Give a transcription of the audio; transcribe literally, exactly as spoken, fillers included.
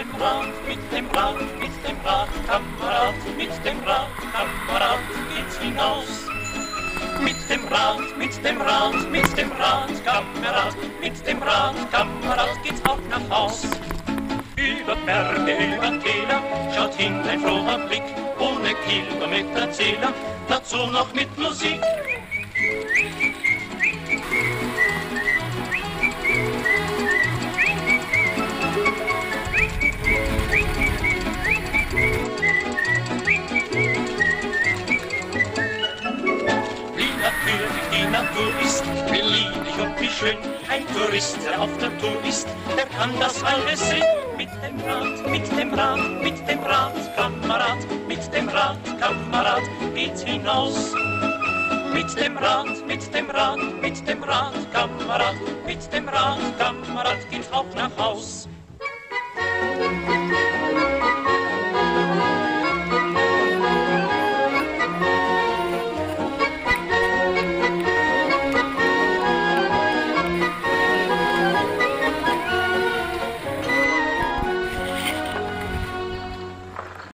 dem Rad, mit dem Rad, mit dem Rad, Kamerad, mit dem Rad, Kamerad, geht's hinaus. Mit dem Rad, mit dem Rad, mit dem Rad, Kamerad, mit dem Rad, Kamerad, geht's auch nach Haus. Über Berge, über Täler, schaut hin ein froher Blick, ohne Kilometerzähler, dazu noch mit Musik. Die Natur ist, wie lieblich und wie schön. Ein Tourist, der auf der Tour ist, der kann das alles sehen. Mit dem Rad, mit dem Rad, mit dem Rad, Kamerad, mit dem Rad, Kamerad, geht's hinaus. Mit dem Rad, mit dem Rad, mit dem Rad, Kamerad, mit dem Rad, Kamerad, geht's auch nach Haus.